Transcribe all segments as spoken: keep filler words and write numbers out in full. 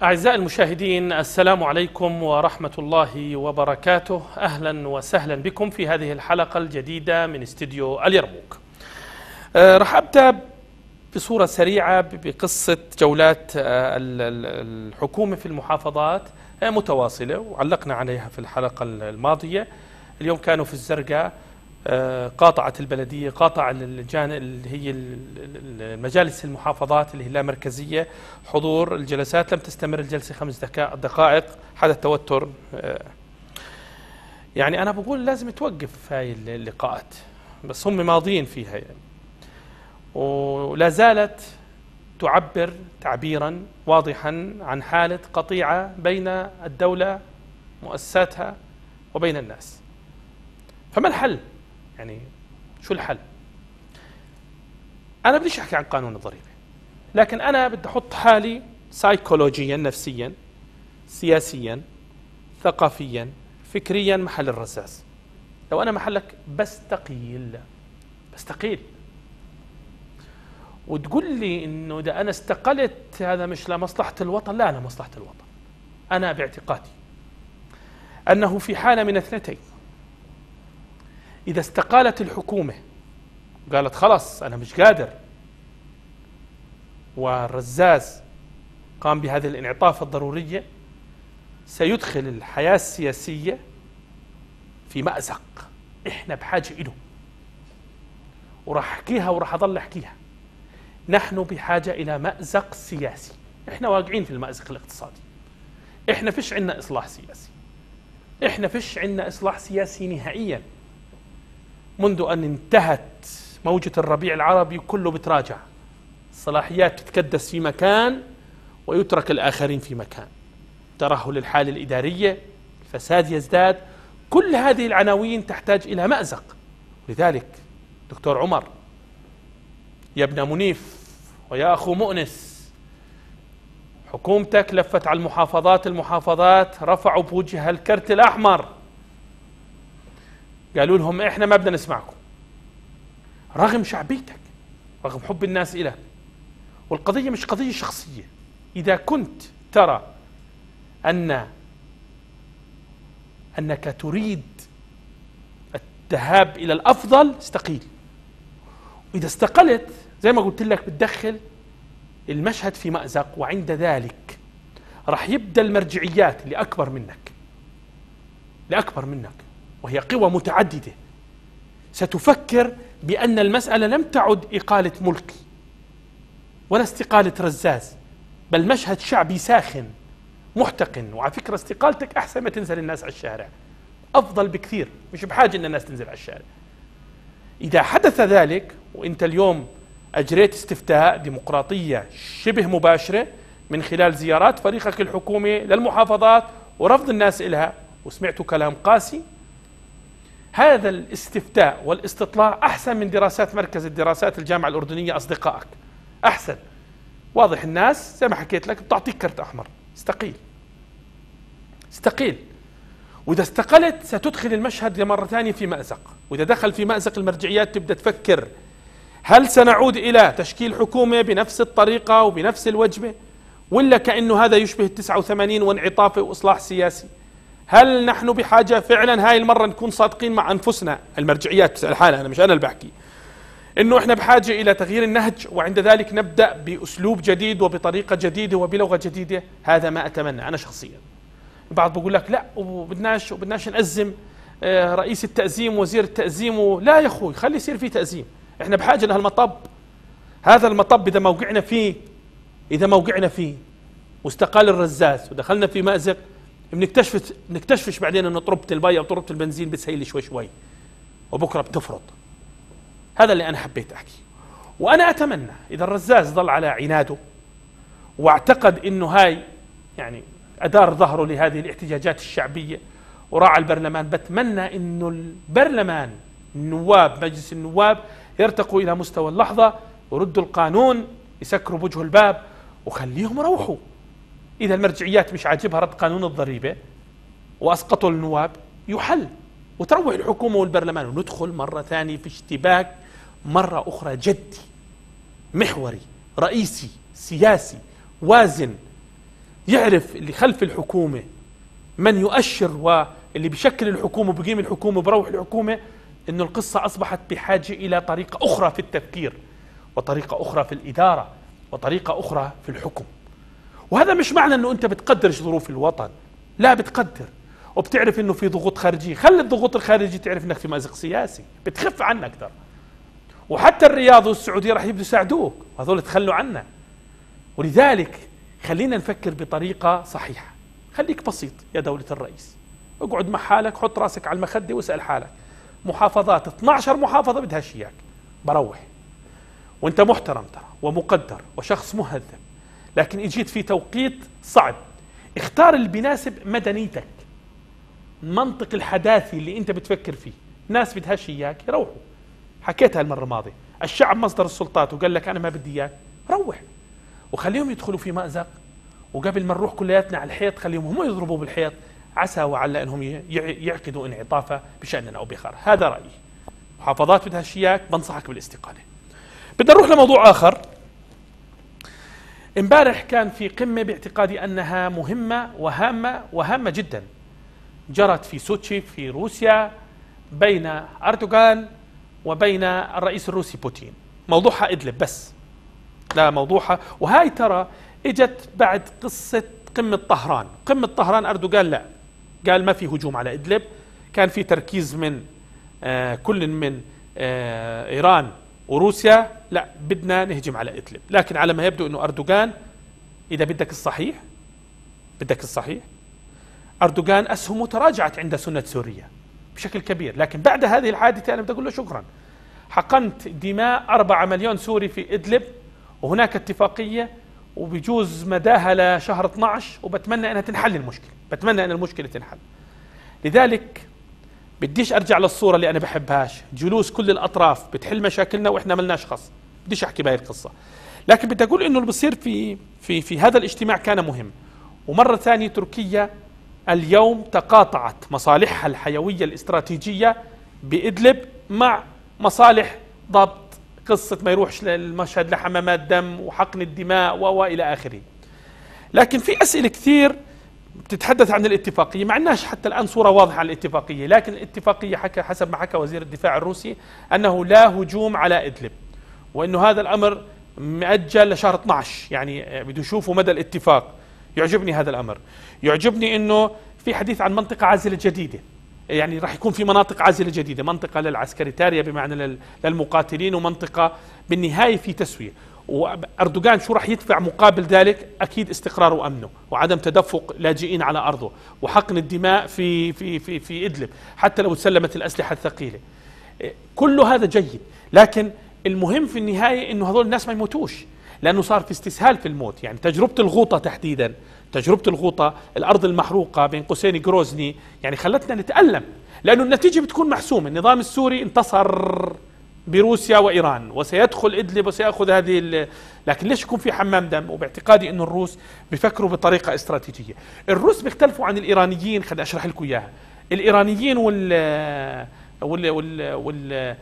أعزائي المشاهدين، السلام عليكم ورحمة الله وبركاته. أهلا وسهلا بكم في هذه الحلقة الجديدة من استديو اليرموك. أه رح أبدأ بصورة سريعة بقصة جولات الحكومة في المحافظات متواصلة، وعلقنا عليها في الحلقة الماضية. اليوم كانوا في الزرقاء، قاطعت البلدية، قاطع الجان اللي هي المجالس المحافظات اللي هي لا مركزية حضور الجلسات. لم تستمر الجلسة خمس دقائق، حدث توتر. يعني أنا بقول لازم توقف هاي اللقاءات، بس هم ماضيين فيها يعني، ولا زالت تعبر تعبيرا واضحا عن حالة قطيعة بين الدولة مؤسساتها وبين الناس. فما الحل؟ يعني شو الحل؟ أنا بديش أحكي عن قانون الضريبة، لكن أنا بدي أحط حالي سايكولوجيا، نفسيا، سياسيا، ثقافيا، فكريا محل الرزاز. لو أنا محلك بستقيل بستقيل وتقول لي إنه ده أنا استقلت هذا مش لمصلحة الوطن. لا، أنا مصلحة الوطن. أنا باعتقادي أنه في حالة من اثنتين: إذا استقالت الحكومة قالت خلاص أنا مش قادر، والرزاز قام بهذه الانعطاف الضرورية، سيدخل الحياة السياسية في مأزق إحنا بحاجة إله. وراح أحكيها وراح أضل أحكيها. نحن بحاجة إلى مأزق سياسي. إحنا واقعين في المأزق الاقتصادي. إحنا فيش عنا إصلاح سياسي. إحنا فيش عنا إصلاح سياسي نهائيا. منذ أن انتهت موجة الربيع العربي كله بتراجع، الصلاحيات تتكدس في مكان ويترك الآخرين في مكان، ترهل الحالة الإدارية، الفساد يزداد. كل هذه العناوين تحتاج إلى مأزق. لذلك دكتور عمر، يا ابن منيف ويا أخو مؤنس، حكومتك لفت على المحافظات المحافظات رفعوا بوجهها الكرت الأحمر، قالوا لهم إحنا ما بدنا نسمعكم، رغم شعبيتك، رغم حب الناس إليك. والقضية مش قضية شخصية. إذا كنت ترى أن أنك تريد الذهاب إلى الأفضل، استقيل. وإذا استقلت زي ما قلت لك بتدخل المشهد في مأزق، وعند ذلك راح يبدأ المرجعيات اللي أكبر منك لأكبر منك وهي قوى متعددة ستفكر بأن المسألة لم تعد إقالة ملكي ولا استقالة رزاز، بل مشهد شعبي ساخن محتقن. وعلى فكرة استقالتك أحسن ما تنزل الناس على الشارع، أفضل بكثير، مش بحاجة أن الناس تنزل على الشارع. إذا حدث ذلك وإنت اليوم أجريت استفتاء ديمقراطية شبه مباشرة من خلال زيارات فريقك الحكومي للمحافظات ورفض الناس إلها، وسمعتوا كلام قاسي، هذا الاستفتاء والاستطلاع أحسن من دراسات مركز الدراسات الجامعة الأردنية أصدقائك. أحسن، واضح. الناس زي ما حكيت لك بتعطيك كرت أحمر، استقيل استقيل. وإذا استقلت ستدخل المشهد مرة ثانية في مأزق، وإذا دخل في مأزق المرجعيات تبدأ تفكر: هل سنعود إلى تشكيل حكومة بنفس الطريقة وبنفس الوجبة، ولا كأنه هذا يشبه التسعة وثمانين وانعطافه وإصلاح سياسي؟ هل نحن بحاجة فعلا هاي المرة نكون صادقين مع أنفسنا؟ المرجعيات الحالة، أنا مش أنا اللي بحكي، إنه إحنا بحاجة إلى تغيير النهج، وعند ذلك نبدأ بأسلوب جديد وبطريقة جديدة وبلغة جديدة. هذا ما أتمنى أنا شخصيا. البعض بقول لك لا وبدناش وبدناش نأزم رئيس التأزيم وزير التأزيم. لا يا أخوي، خلي يصير في تأزيم. إحنا بحاجة لهالمطب. هذا المطب إذا موقعنا فيه إذا موقعنا فيه واستقال الرزاز ودخلنا في مأزق، بنكتشف نكتشفش بعدين انه طربة المي او طربة البنزين بتسيل شوي شوي وبكره بتفرط. هذا اللي انا حبيت احكي. وانا اتمنى اذا الرزاز ظل على عناده واعتقد انه هاي يعني ادار ظهره لهذه الاحتجاجات الشعبيه وراعى البرلمان، بتمنى انه البرلمان، النواب، مجلس النواب، يرتقوا الى مستوى اللحظه وردوا القانون، يسكروا بوجه الباب وخليهم يروحوا. إذا المرجعيات مش عاجبها رد قانون الضريبة وأسقطوا النواب، يحل وتروح الحكومة والبرلمان، وندخل مرة ثانية في اشتباك مرة أخرى جدي محوري رئيسي سياسي وازن يعرف اللي خلف الحكومة من يؤشر واللي بيشكل الحكومة وبقيم الحكومة وبروح الحكومة، إنه القصة أصبحت بحاجة إلى طريقة أخرى في التفكير، وطريقة أخرى في الإدارة، وطريقة أخرى في الحكم. وهذا مش معنى أنه أنت بتقدر ظروف الوطن، لا، بتقدر وبتعرف أنه في ضغوط خارجية. خلي الضغوط الخارجية تعرف أنك في مأزق سياسي بتخف عنك ترى. وحتى الرياض والسعودية راح يبدوا يساعدوك، وهذول تخلوا عنا. ولذلك خلينا نفكر بطريقة صحيحة. خليك بسيط يا دولة الرئيس، اقعد مع حالك، حط راسك على المخدة واسأل حالك، محافظات اثني عشر محافظة بدهاش إياك، بروح وانت محترم ترى ومقدر وشخص مهذب، لكن اجيت في توقيت صعب. اختار اللي بيناسب مدنيتك، المنطق الحداثي اللي انت بتفكر فيه. ناس بدهاش إياك يروحوا، حكيتها المرة الماضية، الشعب مصدر السلطات وقال لك أنا ما بدي إياك، روح وخليهم يدخلوا في مأزق، وقبل ما نروح كلياتنا على الحيط خليهم هم يضربوا بالحيط، عسى وعل أنهم يعقدوا انعطافا بشأننا أو بخار. هذا رأيي. محافظات بدها شياك، بنصحك بالاستقالة. بدنا نروح لموضوع آخر. امبارح كان في قمة باعتقادي أنها مهمة وهامة وهامة جدا، جرت في سوتشي في روسيا بين أردوغان وبين الرئيس الروسي بوتين. موضوعها إدلب بس، لا موضوعها. وهاي ترى اجت بعد قصة قمة طهران. قمة طهران أردوغان لا، قال ما في هجوم على إدلب، كان في تركيز من آه كل من آه إيران وروسيا، لا بدنا نهجم على إدلب. لكن على ما يبدو أنه أردوغان، إذا بدك الصحيح بدك الصحيح أردوغان أسهمه تراجعت عند سنة سوريا بشكل كبير. لكن بعد هذه الحادثة أنا بدي أقول له شكرا، حقنت دماء أربعة مليون سوري في إدلب، وهناك اتفاقية وبيجوز مداها لشهر اثني عشر، وبتمنى أنها تنحل المشكلة، بتمنى أن المشكلة تنحل. لذلك بديش أرجع للصورة اللي أنا بحبهاش، جلوس كل الأطراف بتحل مشاكلنا وإحنا ملناش خص، بديش أحكي بهاي القصة. لكن بدي أقول إنه اللي بصير في في في هذا الاجتماع كان مهم. ومرة ثانية تركيا اليوم تقاطعت مصالحها الحيوية الاستراتيجية بإدلب مع مصالح ضبط قصة ما يروحش للمشهد لحمامات دم وحقن الدماء وإلى آخره. لكن في أسئلة كثير بتتحدث عن الاتفاقية، ما عندناش حتى الآن صورة واضحة عن الاتفاقية. لكن الاتفاقية حكى حسب ما حكى وزير الدفاع الروسي أنه لا هجوم على إدلب، وأنه هذا الأمر مؤجل لشهر اثني عشر، يعني بده يشوفوا مدى الاتفاق. يعجبني هذا الأمر. يعجبني أنه في حديث عن منطقة عازلة جديدة، يعني راح يكون في مناطق عازلة جديدة، منطقة للعسكريتارية بمعنى للمقاتلين، ومنطقة بالنهاية في تسوية. وأردوغان شو راح يدفع مقابل ذلك؟ أكيد استقراره وأمنه وعدم تدفق لاجئين على أرضه وحقن الدماء في في في في إدلب حتى لو تسلمت الأسلحة الثقيلة. كل هذا جيد، لكن المهم في النهاية إنه هذول الناس ما يموتوش، لأنه صار في استسهال في الموت. يعني تجربة الغوطة تحديدا، تجربة الغوطة، الأرض المحروقة بين قوسين جروزني، يعني خلتنا نتألم، لأنه النتيجة بتكون محسومة. النظام السوري انتصر بروسيا وإيران وسيدخل إدلب وسيأخذ هذه، لكن ليش يكون في حمام دم؟ وباعتقادي أنه الروس بيفكروا بطريقة استراتيجية. الروس بيختلفوا عن الإيرانيين، خليني أشرح لكم إياها. الإيرانيين وال وال وال, وال...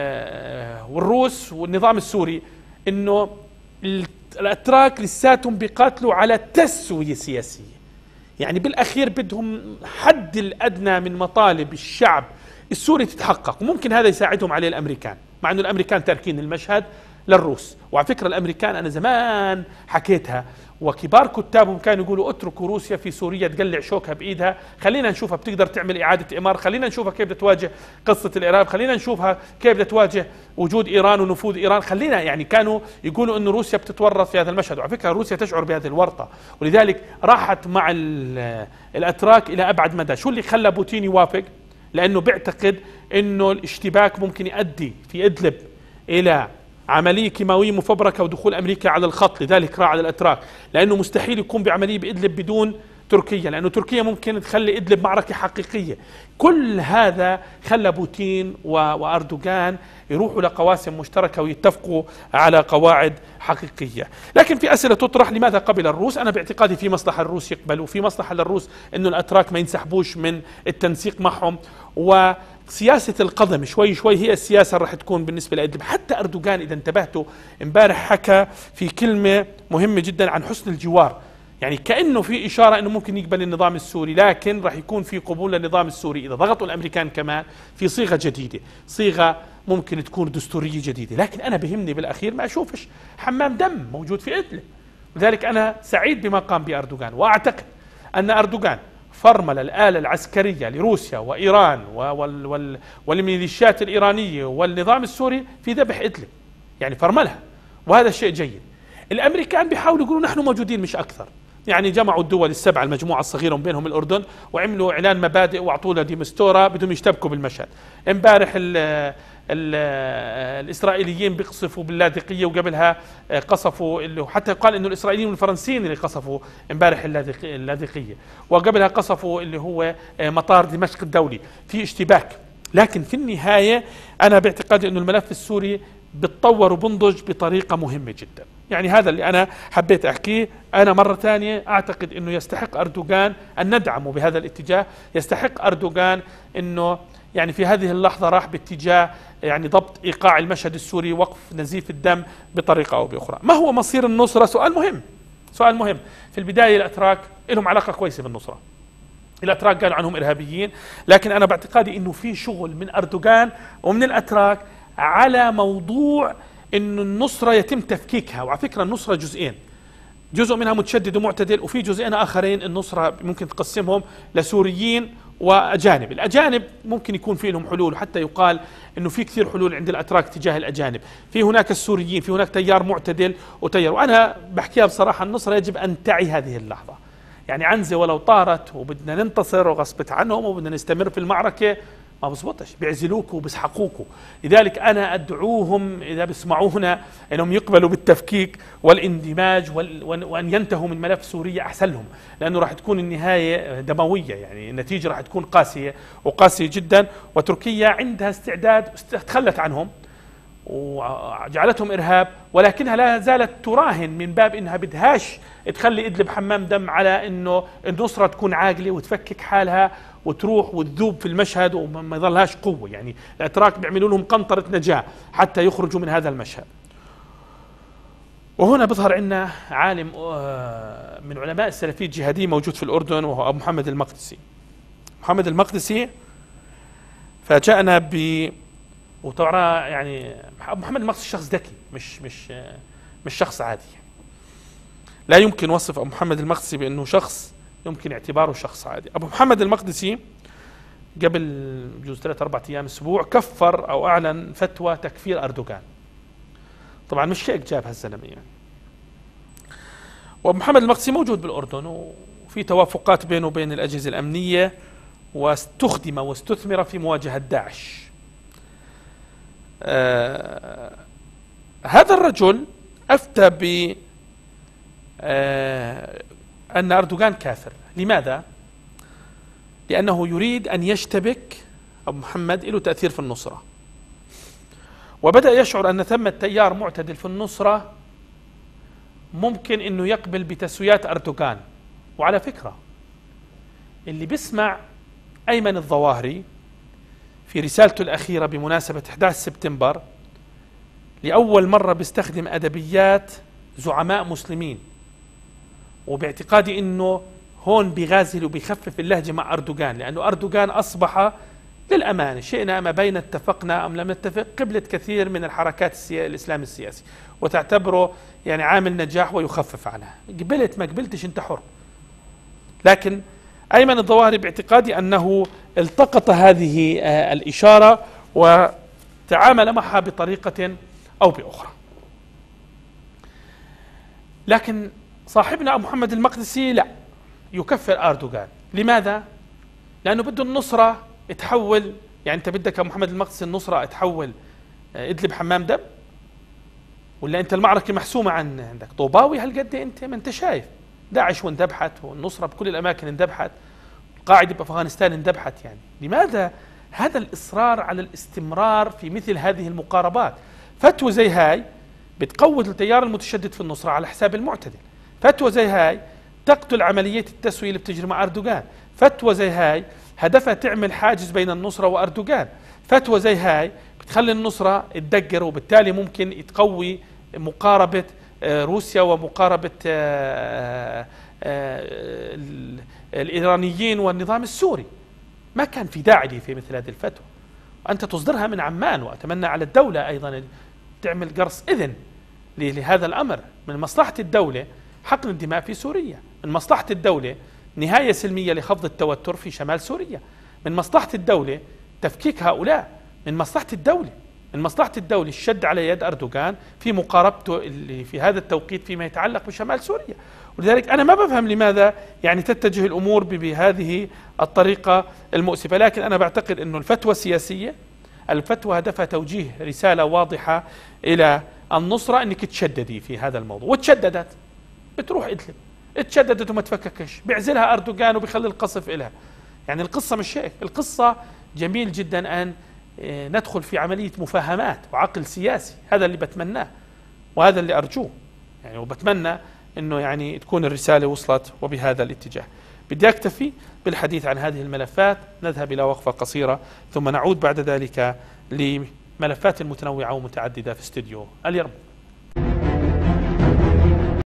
والروس والنظام السوري إنه الأتراك لساتهم بيقاتلوا على تسوية سياسية، يعني بالأخير بدهم حد الأدنى من مطالب الشعب السوري تتحقق، وممكن هذا يساعدهم عليه الأمريكان، مع أنه الأمريكان تاركين المشهد للروس. وعلى فكرة الأمريكان أنا زمان حكيتها، وكبار كتابهم كانوا يقولوا اتركوا روسيا في سوريا تقلع شوكها بإيدها، خلينا نشوفها بتقدر تعمل إعادة إعمار، خلينا نشوفها كيف بدها تواجه قصة الإرهاب، خلينا نشوفها كيف بدها تواجه وجود إيران ونفوذ إيران، خلينا يعني كانوا يقولوا أنه روسيا بتتورط في هذا المشهد. وعلى فكرة روسيا تشعر بهذه الورطة، ولذلك راحت مع الأتراك إلى أبعد مدى. شو اللي خلى بوتين يوافق؟ لأنه بيعتقد أنه الاشتباك ممكن يؤدي في إدلب إلى عملية كيماوية مفبركة ودخول أمريكا على الخط، لذلك راح على الأتراك، لأنه مستحيل يكون بعملية بإدلب بدون تركيا، لأنه تركيا ممكن تخلي إدلب معركة حقيقية. كل هذا خلى بوتين وأردوغان يروحوا لقواسم مشتركة ويتفقوا على قواعد حقيقية. لكن في أسئلة تطرح، لماذا قبل الروس؟ أنا باعتقادي في مصلحة الروس يقبلوا، وفي مصلحة للروس أنه الأتراك ما ينسحبوش من التنسيق معهم، وسياسة القضم شوي شوي هي السياسة اللي راح تكون بالنسبة لإدلب. حتى أردوغان إذا انتبهتوا امبارح حكى في كلمة مهمة جدا عن حسن الجوار، يعني كأنه في إشارة أنه ممكن يقبل النظام السوري، لكن راح يكون في قبول للنظام السوري إذا ضغطوا الأمريكان كمان في صيغة جديدة، صيغة ممكن تكون دستورية جديدة. لكن أنا بهمني بالأخير ما أشوفش حمام دم موجود في إدلب. لذلك أنا سعيد بما قام به أردوغان، وأعتقد أن أردوغان فرمل الآلة العسكرية لروسيا وإيران وال وال والميليشيات الإيرانية والنظام السوري في ذبح إدلب، يعني فرملها، وهذا شيء جيد. الأمريكان بيحاولوا يقولوا نحن موجودين مش أكثر، يعني جمعوا الدول السبعة المجموعة الصغيرة ومن بينهم الأردن وعملوا إعلان مبادئ وأعطوا لها دي مستورة بدهم يشتبكوا بالمشهد. امبارح ال ال الإسرائيليين بيقصفوا باللاذقية، وقبلها قصفوا اللي حتى قال إنه الإسرائيليين والفرنسيين اللي قصفوا امبارح اللاذقية، وقبلها قصفوا اللي هو مطار دمشق الدولي. في اشتباك، لكن في النهاية أنا باعتقادي إنه الملف السوري بتطور وبنضج بطريقة مهمة جدا. يعني هذا اللي أنا حبيت أحكيه. أنا مرة ثانية أعتقد أنه يستحق أردوغان أن ندعمه بهذا الاتجاه، يستحق أردوغان أنه يعني في هذه اللحظة راح باتجاه يعني ضبط إيقاع المشهد السوري، وقف نزيف الدم بطريقة أو بأخرى. ما هو مصير النصرة؟ سؤال مهم، سؤال مهم. في البداية الأتراك لهم علاقة كويسة بالنصرة، الأتراك قالوا عنهم إرهابيين، لكن أنا باعتقادي أنه في شغل من أردوغان ومن الأتراك على موضوع إنه النصرة يتم تفكيكها. وعلى فكرة النصرة جزئين، جزء منها متشدد ومعتدل، وفي جزئين آخرين النصرة ممكن تقسمهم لسوريين وأجانب. الأجانب ممكن يكون في لهم حلول، وحتى يقال إنه في كثير حلول عند الأتراك تجاه الأجانب. في هناك السوريين، في هناك تيار معتدل وتيار، وأنا بحكيها بصراحة النصرة يجب أن تعي هذه اللحظة، يعني عنزة ولو طارت وبدنا ننتصر وغصبت عنهم وبدنا نستمر في المعركة ما بزبطش، بيعزلوكوا وبيسحقوكوا. لذلك أنا أدعوهم إذا بيسمعونا أنهم يقبلوا بالتفكيك والاندماج وأن ينتهوا من ملف سوريا أحسن لهم، لأنه راح تكون النهاية دموية، يعني النتيجة راح تكون قاسية وقاسية جدا. وتركيا عندها استعداد، تخلت عنهم وجعلتهم إرهاب، ولكنها لا زالت تراهن من باب إنها بدهاش تخلي إدلب حمام دم على إنه النصرة تكون عاقلة وتفكك حالها وتروح وتذوب في المشهد وما يظلهاش قوة. يعني الأتراك بيعملوا لهم قنطرة نجاة حتى يخرجوا من هذا المشهد. وهنا بظهر عندنا عالم من علماء السلفية الجهادية موجود في الأردن، وهو أبو محمد المقدسي. محمد المقدسي فاجأنا ب وطبعا يعني أبو محمد المقدسي شخص ذكي، مش مش مش شخص عادي. لا يمكن وصف أبو محمد المقدسي بأنه شخص يمكن اعتباره شخص عادي. أبو محمد المقدسي قبل بجوز ثلاث أربع أيام أسبوع كفر أو أعلن فتوى تكفير أردوغان. طبعا مش هيك جاب هالزلمة يعني. وأبو محمد المقدسي موجود بالأردن وفي توافقات بينه وبين الأجهزة الأمنية، واستخدم واستثمر في مواجهة داعش. آه هذا الرجل أفتى ب آه أن أردوغان كافر. لماذا؟ لأنه يريد أن يشتبك. أبو محمد له تأثير في النصرة، وبدأ يشعر أن ثمة تيار معتدل في النصرة ممكن أنه يقبل بتسويات أردوغان. وعلى فكرة اللي بيسمع أيمن الظواهري في رسالته الأخيرة بمناسبة أحد عشر سبتمبر لأول مرة بيستخدم أدبيات زعماء مسلمين، وباعتقادي أنه هون بيغازل وبيخفف اللهجة مع أردوغان، لأنه أردوغان أصبح للأمانة شئنا أما بين اتفقنا أم لم نتفق قبلة كثير من الحركات الإسلام السياسي، وتعتبره يعني عامل نجاح ويخفف عنها. قبلت ما قبلتش أنت حر. لكن أيمن الظواهري باعتقادي أنه التقط هذه الإشارة وتعامل معها بطريقة أو بأخرى. لكن صاحبنا أبو محمد المقدسي لا، يكفر أردوغان. لماذا؟ لأنه بده النصرة تحول، يعني أنت بدك يا محمد المقدسي النصرة تحول إدلب حمام دم، ولا أنت المعركة محسومة عن عندك طوباوي هالقد؟ أنت ما أنت شايف داعش واندبحت، والنصرة بكل الأماكن اندبحت، القاعدة بأفغانستان اندبحت. يعني لماذا هذا الإصرار على الاستمرار في مثل هذه المقاربات؟ فتوى زي هاي بتقوض التيار المتشدد في النصرة على حساب المعتدل. فتوى زي هاي تقتل عملية التسوية اللي بتجري مع أردوغان. فتوى زي هاي هدفها تعمل حاجز بين النصرة وأردوغان. فتوى زي هاي بتخلي النصرة تدقر، وبالتالي ممكن تقوي مقاربة روسيا ومقاربة الإيرانيين والنظام السوري. ما كان في داعي في مثل هذه الفتوى، وأنت تصدرها من عمان. وأتمنى على الدولة أيضا تعمل قرص إذن لهذا الأمر. من مصلحة الدولة حقن الدماء في سوريا، من مصلحة الدولة نهاية سلمية لخفض التوتر في شمال سوريا، من مصلحة الدولة تفكيك هؤلاء، من مصلحة الدولة من مصلحة الدولة الشد على يد أردوغان في مقاربته اللي في هذا التوقيت فيما يتعلق بشمال سوريا. ولذلك أنا ما بفهم لماذا يعني تتجه الأمور بهذه الطريقة المؤسفة. لكن أنا بعتقد أنه الفتوى سياسية، الفتوى هدفها توجيه رسالة واضحة إلى النصرة أنك تشددي في هذا الموضوع، وتشددت بتروح إدلب، اتشددت وما تفككش، بيعزلها أردوغان وبيخلي القصف إلها. يعني القصة مش هيك، القصة جميل جدا أن ندخل في عملية مفاهمات وعقل سياسي. هذا اللي بتمناه وهذا اللي أرجوه يعني، وبتمنى أنه يعني تكون الرسالة وصلت وبهذا الاتجاه. بدي أكتفي بالحديث عن هذه الملفات، نذهب إلى وقفة قصيرة ثم نعود بعد ذلك لملفات متنوعة ومتعددة في استوديو اليرموك.